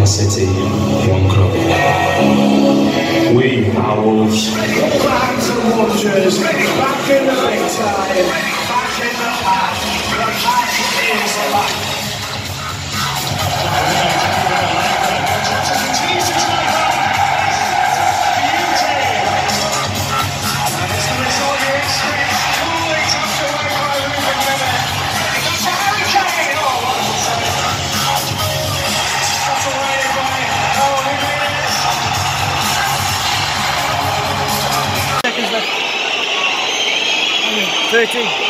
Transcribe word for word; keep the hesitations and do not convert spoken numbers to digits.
city, one club. We are Wolves. Back to Wanderers, back in the big time, back in the pack, the pack is alive. thirty.